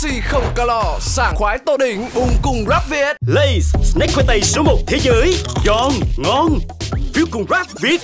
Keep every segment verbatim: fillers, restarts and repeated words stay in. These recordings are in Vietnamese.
Oxy không calo, sảng khoái tô đỉnh, bùng cùng rap Việt. Lay's, snack khoai tây số một thế giới. Giòn, ngon, phiếu cùng rap Việt.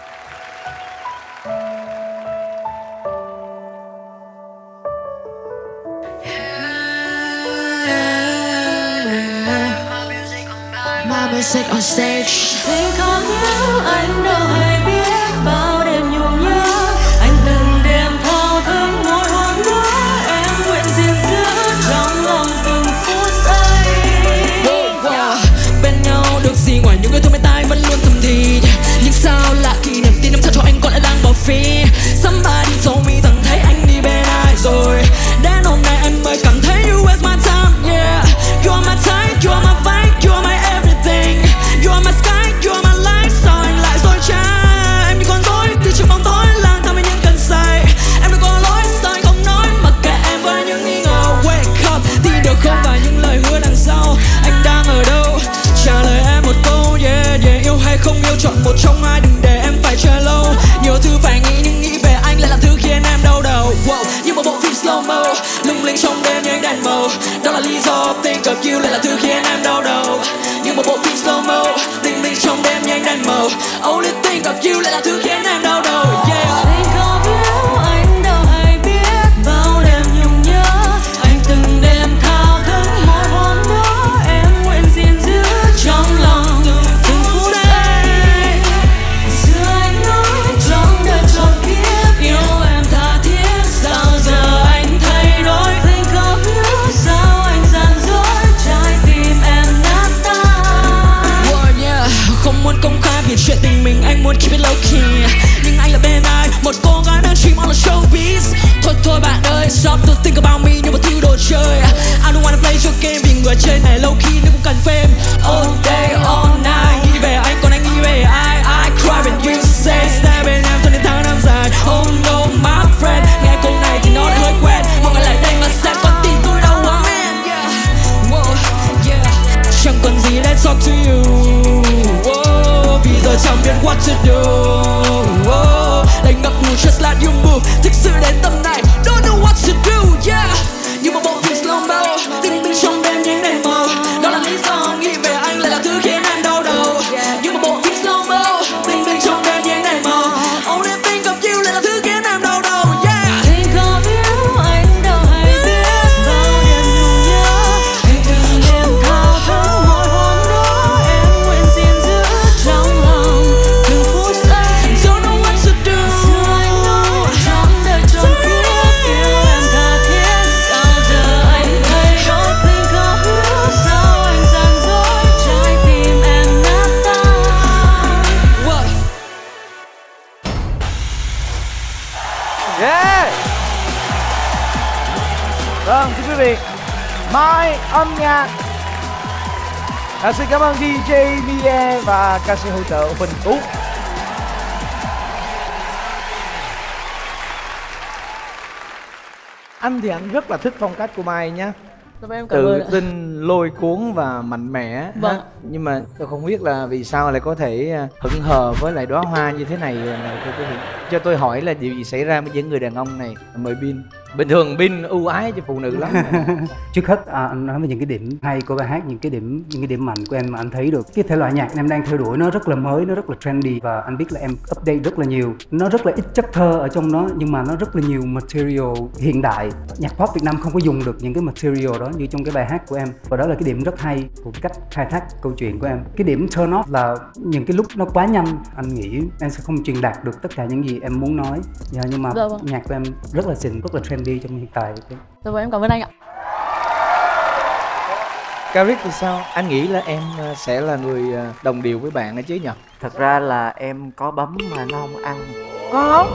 My music on stage. Think of you, anh đâu hay biết bao đêm nhung nhớ. Anh từng đêm thao thức môi hôn đó. Em nguyện gìn giữ trong lòng từng phút giây. Wow, wow. Bên nhau được gì ngoài những người thương bên tai vẫn luôn thầm thì. Nhưng sao lạ khi niềm tin em thật cho anh còn lại đang bỏ phí. Somebody told me rằng thấy anh đi bên ai rồi. Đến hôm nay anh mới cảm thấy you waste my time, yeah. You're my type, you're my vibe, you're my everything. You're my sky, you're my light. Sao anh lại dối trá? Em như con rối đi trong bóng tối lang thang với những cơn say. Em đừng có lỗi, sao anh không nói? Mặc kệ em với những nghi ngờ. Wake up, tin được không phải những lời hứa đằng sau. Anh đang ở đâu? Trả lời em một câu, yeah, yeah. Yêu hay không yêu, chọn một trong hai, đừng để em phải chờ lâu. Nhiều thứ phải nghĩ nhưng nghĩ về anh lại là thứ khiến em đau đầu. Wow, như một bộ phim slow mo, lung linh trong đêm như ánh đèn màu. Đó là lý do think of you lại là thứ khiến em đau đầu. Như một bộ phim slow mo, lung linh trong đêm như ánh đèn màu. Only think of you lại là thứ khiến em đau đầu. Yeah. Think of you, anh đâu hay biết bao đêm nhung nhớ. Anh từng đêm thao thức môi hôn đó. Em nguyện gìn giữ trong lòng từng phút giây. Xưa anh nói trong đời trọn kiếp yêu em tha thiết. Sao giờ anh thay đổi? Think of you, sao anh gian dối trái tim em nát tan. Word, yeah. Không muốn công khai vì chuyện tình mình, anh muốn keep it low key. Nhưng anh là bên ai? Một cô gái đang dream on the showbiz. Thôi thôi bạn ơi, stop to think about me như một thứ đồ chơi. I don't wanna play your game vì người chơi này low key nên cũng cần fame. All day, all night, nghĩ về anh còn anh nghĩ về ai? I cry when you say stay bên em cho đến tháng năm dài. Oh no, my friend, nghe câu này thì nó lại hơi quen. Mọi người lại đây mà xem con tim tôi đau quá man. Yeah, whoa, yeah. Chẳng còn gì let's talk to you. Whoa, vì giờ chẳng biết what to do. Whoa, lại ngập ngừng just let you move. Thực sự đến tầm này don't know what to do. Yeah, như một bộ phim slow mo, tinh tinh trong đêm những đèn màu. Đó là lý do nghĩ về anh lại là thứ khiến em đau đầu. Như một bộ phim slow mo, tinh tinh trong đêm những đèn màu. Only think of you lại là thứ khiến em đau đầu. Yeah. Think of you, anh đâu hay biết bao đêm nhung nhớ. Anh từng đêm thao thức môi hôn đó. Em nguyện gìn giữ trong lòng từng phút giây. Don't know what to do. Xưa anh nói trong đời trọn kiếp yêu em tha thiết. Sao giờ anh thay đổi? Think of you, sao anh gian dối trái tim em nát tan. What? Yeah. Vâng, thưa quý vị, My âm nhạc. À, xin cảm ơn đi jay Mie và ca sĩ hỗ trợ Huỳnh Tú. Anh thì anh rất là thích phong cách của Mai nhá. Em cảm Tự ơn ạ. tin, lôi cuốn và mạnh mẽ. Vâng. Ha. Nhưng mà tôi không biết là vì sao lại có thể hững hờ với lại đóa hoa như thế này, này thưa quý vị. Cho tôi hỏi là điều gì xảy ra với những người đàn ông này? Mời Bin. Bình thường Bin ưu ái cho phụ nữ lắm. Trước hết à, anh nói về những cái điểm hay của bài hát, những cái điểm những cái điểm mạnh của em mà anh thấy được cái thể loại nhạc em đang theo đuổi nó rất là mới, nó rất là trendy và anh biết là em update rất là nhiều. Nó rất là ít chất thơ ở trong nó nhưng mà nó rất là nhiều material hiện đại. Nhạc pop Việt Nam không có dùng được những cái material đó như trong cái bài hát của em, và đó là cái điểm rất hay của cái cách khai thác câu chuyện của em. Cái điểm turn off là những cái lúc nó quá nhanh, anh nghĩ em sẽ không truyền đạt được tất cả những gì em muốn nói. Yeah, nhưng mà Dạ vâng. nhạc của em rất là xịn, rất là trendy trong hiện tại. Dạ vâng, em cảm ơn anh ạ. Caric thì sao? Anh nghĩ là em sẽ là người đồng điệu với bạn ấy chứ nhỉ? Thật ra là em có bấm mà nó không ăn. Có.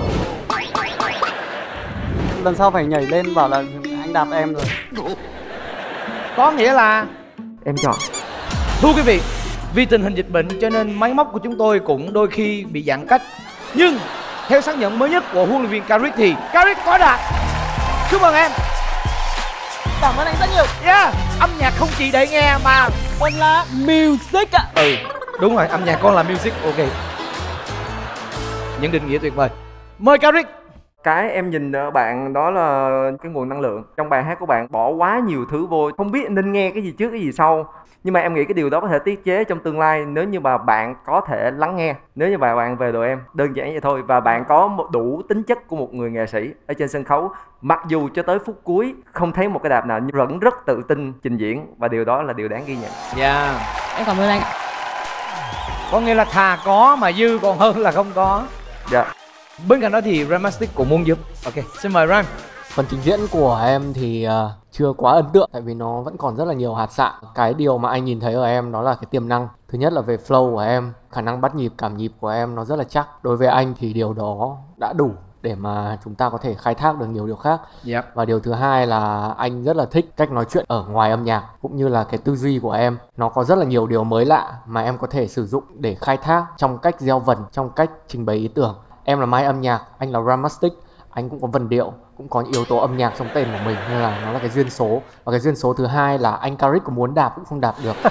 Lần sau phải nhảy lên bảo là anh đạp em rồi. Có nghĩa là Em chọn. thưa quý vị, vì tình hình dịch bệnh cho nên máy móc của chúng tôi cũng đôi khi bị giãn cách. Nhưng theo xác nhận mới nhất của huấn luyện viên Caric thì Caric có đạt. Chúc mừng em. Cảm ơn anh rất nhiều. Yeah, âm nhạc không chỉ để nghe mà Con là music ạ. Ừ, đúng rồi, âm nhạc con là music, ok. Những định nghĩa tuyệt vời. Mời Caric. Cái em nhìn ở bạn đó là cái nguồn năng lượng. Trong bài hát của bạn bỏ quá nhiều thứ vô, không biết nên nghe cái gì trước cái gì sau. Nhưng mà em nghĩ cái điều đó có thể tiết chế trong tương lai nếu như mà bạn có thể lắng nghe. Nếu như mà bạn về đội em, đơn giản vậy thôi. Và bạn có một đủ tính chất của một người nghệ sĩ ở trên sân khấu. Mặc dù cho tới phút cuối không thấy một cái đạp nào nhưng vẫn rất tự tin trình diễn. Và điều đó là điều đáng ghi nhận. Dạ yeah. Em cảm ơn anh ạ. Có nghĩa là thà có mà dư còn hơn là không có. Dạ yeah. Bên cạnh đó thì Ramastic cũng muốn giúp. Ok, xin mời Ram. Phần trình diễn của em thì uh, chưa quá ấn tượng, tại vì nó vẫn còn rất là nhiều hạt sạn. Cái điều mà anh nhìn thấy ở em đó là cái tiềm năng. Thứ nhất là về flow của em, khả năng bắt nhịp, cảm nhịp của em nó rất là chắc. Đối với anh thì điều đó đã đủ để mà chúng ta có thể khai thác được nhiều điều khác. Yep. Và điều thứ hai là anh rất là thích cách nói chuyện ở ngoài âm nhạc, cũng như là cái tư duy của em. Nó có rất là nhiều điều mới lạ mà em có thể sử dụng để khai thác trong cách gieo vần, trong cách trình bày ý tưởng. Em là Mai âm nhạc, anh là Ramastic. Anh cũng có vần điệu, cũng có yếu tố âm nhạc trong tên của mình, nên là nó là cái duyên số. Và cái duyên số thứ hai là anh Caric có muốn đạp cũng không đạp được.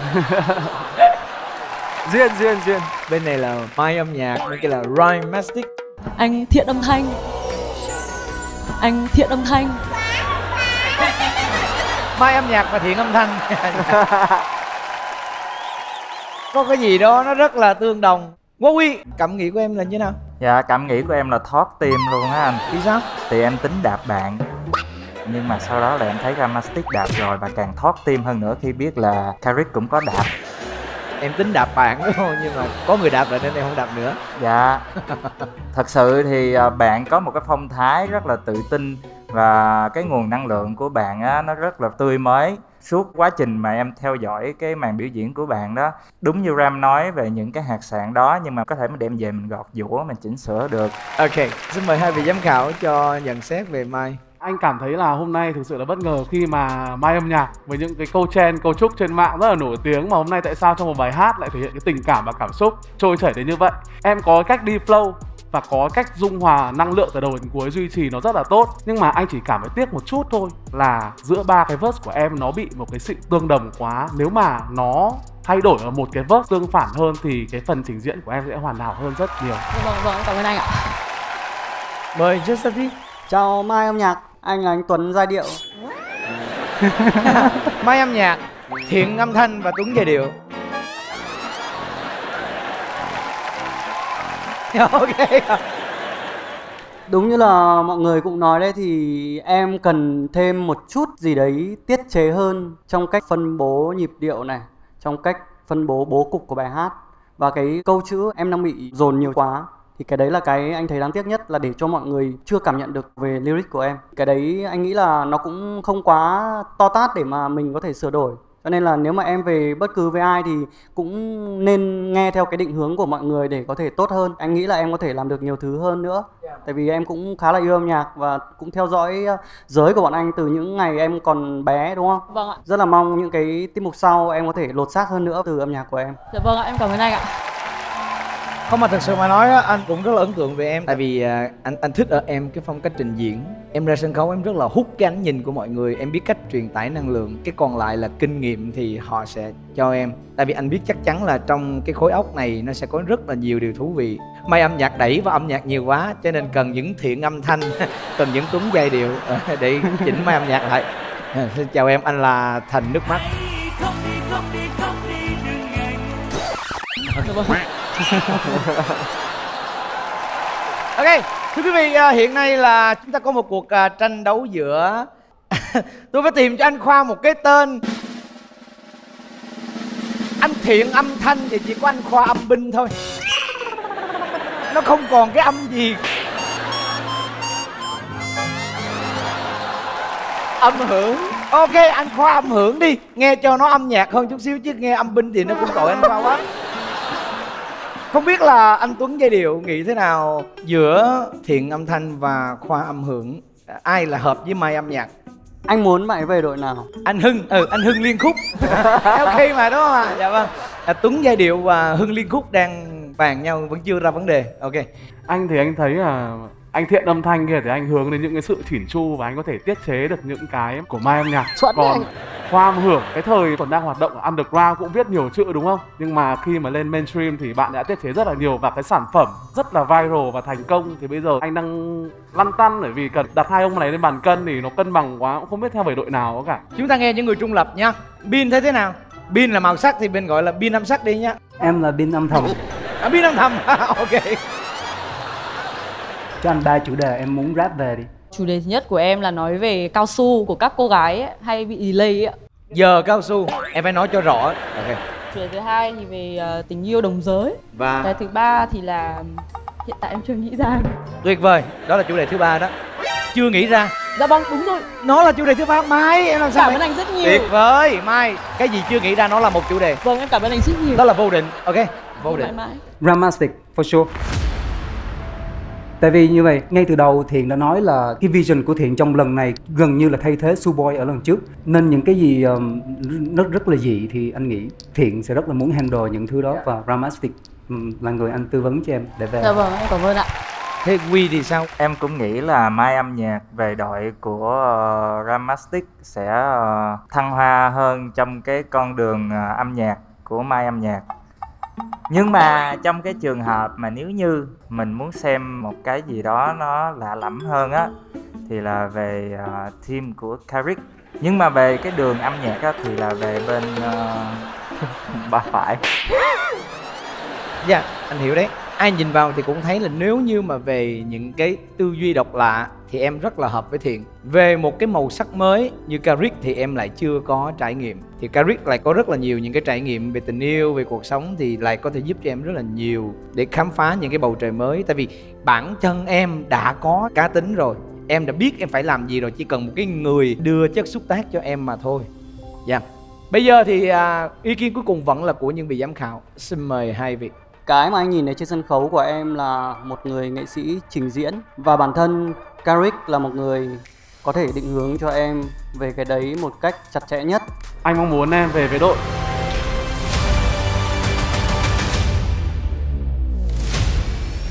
Duyên, duyên, duyên. Bên này là Mai âm nhạc, bên kia là Ramastic. Anh Thiện âm thanh. Anh Thiện âm thanh. Mai âm nhạc và Thiện âm thanh. Có cái gì đó nó rất là tương đồng. Quốc Huy, cảm nghĩ của em là như thế nào? Dạ, cảm nghĩ của em là thoát tim luôn á anh. Vì sao? Thì em tính đạp bạn, nhưng mà sau đó là em thấy Ramastic đạp rồi và càng thoát tim hơn nữa khi biết là Caric cũng có đạp. Em tính đạp bạn đúng không? Nhưng mà có người đạp rồi nên em không đạp nữa. Dạ. Thật sự thì bạn có một cái phong thái rất là tự tin. Và cái nguồn năng lượng của bạn á, nó rất là tươi mới. Suốt quá trình mà em theo dõi cái màn biểu diễn của bạn đó, đúng như Ram nói về những cái hạt sạn đó, nhưng mà có thể mình đem về mình gọt giũa, mình chỉnh sửa được. Ok, xin mời hai vị giám khảo cho nhận xét về Mai. Anh cảm thấy là hôm nay thực sự là bất ngờ khi mà Mai âm nhạc với những cái câu chen, câu chúc trên mạng rất là nổi tiếng, mà hôm nay tại sao trong một bài hát lại thể hiện cái tình cảm và cảm xúc trôi chảy đến như vậy. Em có cách đi flow và có cách dung hòa năng lượng từ đầu đến cuối, duy trì nó rất là tốt. Nhưng mà anh chỉ cảm thấy tiếc một chút thôi là giữa ba cái verse của em nó bị một cái sự tương đồng quá. Nếu mà nó thay đổi ở một cái verse tương phản hơn thì cái phần trình diễn của em sẽ hoàn hảo hơn rất nhiều. Vâng, vâng, cảm ơn anh ạ. Mời Josephine. Chào Mai âm nhạc, anh là anh Tuấn giai điệu. Mai âm nhạc, Thiện âm thanh và Tuấn giai điệu. Ok. Đúng như là mọi người cũng nói đấy, thì em cần thêm một chút gì đấy tiết chế hơn trong cách phân bố nhịp điệu này, trong cách phân bố bố cục của bài hát. Và cái câu chữ em đang bị dồn nhiều quá, thì cái đấy là cái anh thấy đáng tiếc nhất, là để cho mọi người chưa cảm nhận được về lyric của em. Cái đấy anh nghĩ là nó cũng không quá to tát để mà mình có thể sửa đổi. Cho nên là nếu mà em về bất cứ với ai thì cũng nên nghe theo cái định hướng của mọi người để có thể tốt hơn. Anh nghĩ là em có thể làm được nhiều thứ hơn nữa. Tại vì em cũng khá là yêu âm nhạc và cũng theo dõi giới của bọn anh từ những ngày em còn bé, đúng không? Vâng ạ. Rất là mong những cái tiết mục sau em có thể lột xác hơn nữa từ âm nhạc của em. Dạ vâng ạ, em cảm ơn anh ạ. Không, mà thật sự mà nói á, anh cũng rất là ấn tượng về em. Tại vì à, anh anh thích ở em cái phong cách trình diễn. Em ra sân khấu em rất là hút cái ánh nhìn của mọi người. Em biết cách truyền tải năng lượng. Cái còn lại là kinh nghiệm thì họ sẽ cho em. Tại vì anh biết chắc chắn là trong cái khối óc này nó sẽ có rất là nhiều điều thú vị. Mai âm nhạc đẩy vào âm nhạc nhiều quá, cho nên cần những Thiện âm thanh, cần những Tuấn giai điệu để chỉnh mai âm nhạc lại. À, xin chào em, anh là Thành Nước Mắt. Ok, thưa quý vị, hiện nay là chúng ta có một cuộc tranh đấu giữa tôi phải tìm cho anh Khoa một cái tên. Anh Thiện âm thanh thì chỉ có anh Khoa âm binh thôi. Nó không còn cái âm gì. Âm hưởng. Ok, anh Khoa âm hưởng đi. Nghe cho nó âm nhạc hơn chút xíu, chứ nghe âm binh thì nó cũng tội anh Khoa quá. Không biết là anh Tuấn giai điệu nghĩ thế nào giữa Thiện âm thanh và Khoa âm hưởng? Ai là hợp với Mai âm nhạc? Anh muốn mày về đội nào? Anh Hưng, ừ, anh Hưng liên khúc. Ok mà đúng không ạ? Dạ vâng. À, Tuấn giai điệu và Hưng liên khúc đang bàn nhau, vẫn chưa ra vấn đề. Ok. Anh thì anh thấy là Anh Thiện âm thanh kia thì anh hướng đến những cái sự chỉn chu và anh có thể tiết chế được những cái của mai âm nhạc. Chuẩn đấy Còn anh. Khoa Âm Hưởng cái thời còn đang hoạt động ở underground cũng viết nhiều chữ đúng không? Nhưng mà khi mà lên mainstream thì bạn đã tiết chế rất là nhiều và cái sản phẩm rất là viral và thành công. Thì bây giờ anh đang lăn tăn bởi vì cần đặt hai ông này lên bàn cân thì nó cân bằng quá, cũng không biết theo về đội nào cả. Chúng ta nghe những người trung lập nha. Pin thấy thế nào? Pin là màu sắc thì bên gọi là pin âm sắc đi nhá. Em là pin âm thầm. À, pin âm thầm. Ok. Cho anh ba chủ đề em muốn rap về đi. Chủ đề thứ nhất của em là nói về cao su của các cô gái ấy, hay bị delay ấy ạ. Giờ cao su, em phải nói cho rõ. Ok. Chủ đề thứ hai thì về uh, tình yêu đồng giới. Và Cái thứ ba thì là hiện tại em chưa nghĩ ra. tuyệt vời, đó là chủ đề thứ ba đó. Chưa nghĩ ra. Dạ vâng, đúng rồi. Nó là chủ đề thứ ba. Mai em làm sao? Cảm ơn anh rất nhiều. Tuyệt vời, Mai. Cái gì chưa nghĩ ra nó là một chủ đề. Vâng, em cảm ơn anh rất nhiều. Đó là vô định. Ok, vô định. Mãi mãi. Ramastic for sure. Tại vì như vậy, ngay từ đầu Thiện đã nói là cái vision của Thiện trong lần này gần như là thay thế Suboy ở lần trước. Nên những cái gì um, rất rất là dị thì anh nghĩ Thiện sẽ rất là muốn handle những thứ đó. Và Ramastic um, là người anh tư vấn cho em để về. Dạ vâng, em cảm ơn ạ. Thế Quy thì sao? Em cũng nghĩ là Mai âm nhạc về đội của uh, Ramastic sẽ uh, thăng hoa hơn trong cái con đường uh, âm nhạc của Mai âm nhạc. Nhưng mà trong cái trường hợp mà nếu như mình muốn xem một cái gì đó nó lạ lẫm hơn á thì là về uh, team của Carrick. Nhưng mà về cái đường âm nhạc á thì là về bên uh, Ba Phải. Dạ, yeah, anh hiểu đấy. Ai nhìn vào thì cũng thấy là nếu như mà về những cái tư duy độc lạ thì em rất là hợp với Thiện. Về một cái màu sắc mới như Carrick thì em lại chưa có trải nghiệm. Thì Carrick lại có rất là nhiều những cái trải nghiệm về tình yêu, về cuộc sống thì lại có thể giúp cho em rất là nhiều để khám phá những cái bầu trời mới. Tại vì bản thân em đã có cá tính rồi, em đã biết em phải làm gì rồi, chỉ cần một cái người đưa chất xúc tác cho em mà thôi. Dạ. Yeah. Bây giờ thì à, ý kiến cuối cùng vẫn là của những vị giám khảo. Xin mời hai vị. Cái mà anh nhìn thấy trên sân khấu của em là một người nghệ sĩ trình diễn. Và bản thân Carrick là một người có thể định hướng cho em về cái đấy một cách chặt chẽ nhất. Anh mong muốn em về với đội.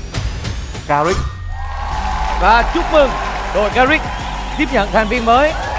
Carrick. Và chúc mừng đội Carrick tiếp nhận thành viên mới.